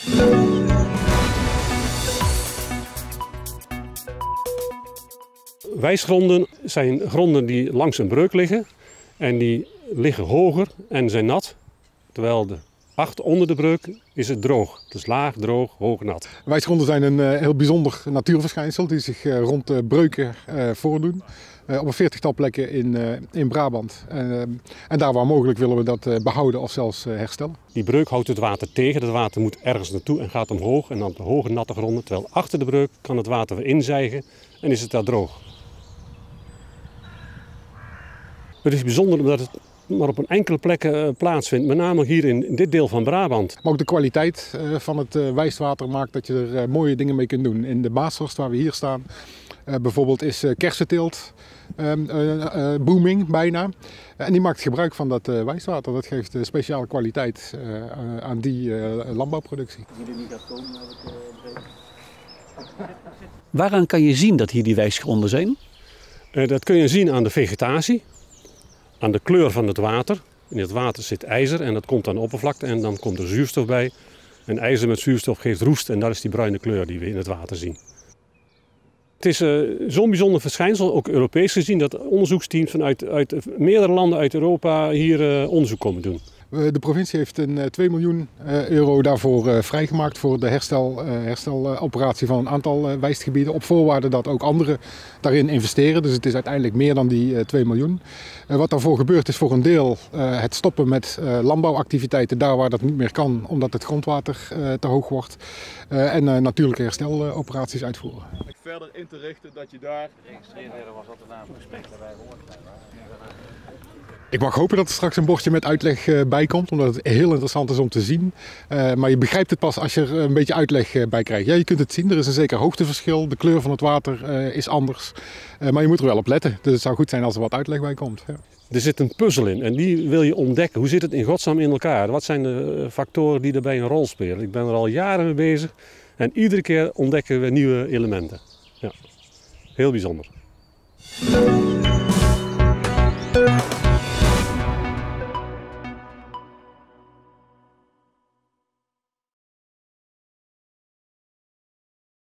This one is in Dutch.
Wijsgronden zijn gronden die langs een breuk liggen en die liggen hoger en zijn nat, terwijl de acht onder de breuk is het droog. Dus laag, droog, hoog, nat. Wijsgronden zijn een heel bijzonder natuurverschijnsel die zich rond breuken voordoen. Op een 40-tal plekken in Brabant. En daar waar mogelijk willen we dat behouden of zelfs herstellen. Die breuk houdt het water tegen. Het water moet ergens naartoe en gaat omhoog en dan op de hoge natte gronden. Terwijl achter de breuk kan het water weer inzijgen en is het daar droog. Het is bijzonder omdat het maar op een enkele plekken plaatsvindt, met name hier in dit deel van Brabant. Maar ook de kwaliteit van het wijstwater maakt dat je er mooie dingen mee kunt doen. In de Baashorst waar we hier staan bijvoorbeeld is kersenteelt booming bijna. En die maakt gebruik van dat wijstwater. Dat geeft speciale kwaliteit aan die landbouwproductie. Waaraan kan je zien dat hier die wijsgronden zijn? Dat kun je zien aan de vegetatie. Aan de kleur van het water. In het water zit ijzer en dat komt aan de oppervlakte en dan komt er zuurstof bij. En ijzer met zuurstof geeft roest en dat is die bruine kleur die we in het water zien. Het is zo'n bijzonder verschijnsel, ook Europees gezien, dat onderzoeksteams vanuit meerdere landen uit Europa hier onderzoek komen doen. De provincie heeft een 2 miljoen euro daarvoor vrijgemaakt voor de hersteloperatie van een aantal wijstgebieden. Op voorwaarde dat ook anderen daarin investeren. Dus het is uiteindelijk meer dan die 2 miljoen. Wat daarvoor gebeurt is voor een deel het stoppen met landbouwactiviteiten daar waar dat niet meer kan. Omdat het grondwater te hoog wordt. En natuurlijke hersteloperaties uitvoeren. Verder in te richten dat je daar... Ik mag hopen dat er straks een bordje met uitleg bij komt, omdat het heel interessant is om te zien. Maar je begrijpt het pas als je er een beetje uitleg bij krijgt. Ja, je kunt het zien, er is een zeker hoogteverschil, de kleur van het water is anders. Maar je moet er wel op letten, dus het zou goed zijn als er wat uitleg bij komt. Ja. Er zit een puzzel in en die wil je ontdekken. Hoe zit het in godsnaam in elkaar? Wat zijn de factoren die daarbij een rol spelen? Ik ben er al jaren mee bezig en iedere keer ontdekken we nieuwe elementen. Ja. Heel bijzonder.